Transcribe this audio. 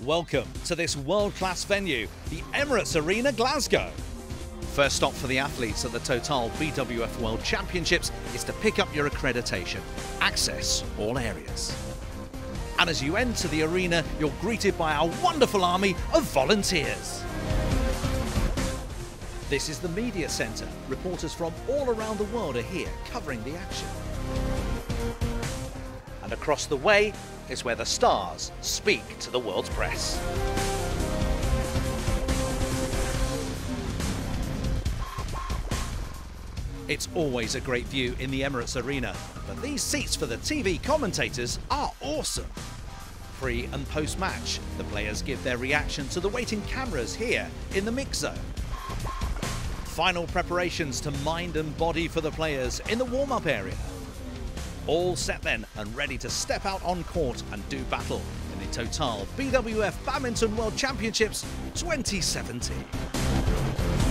Welcome to this world-class venue, the Emirates Arena, Glasgow. First stop for the athletes at the Total BWF World Championships is to pick up your accreditation. Access all areas. And as you enter the arena, you're greeted by our wonderful army of volunteers. This is the media centre. Reporters from all around the world are here covering the action. And across the way is where the stars speak to the world's press. It's always a great view in the Emirates Arena, but these seats for the TV commentators are awesome. Pre and post-match, the players give their reaction to the waiting cameras here in the mix zone. Final preparations to mind and body for the players in the warm-up area. All set then and ready to step out on court and do battle in the Total BWF Badminton World Championships 2017.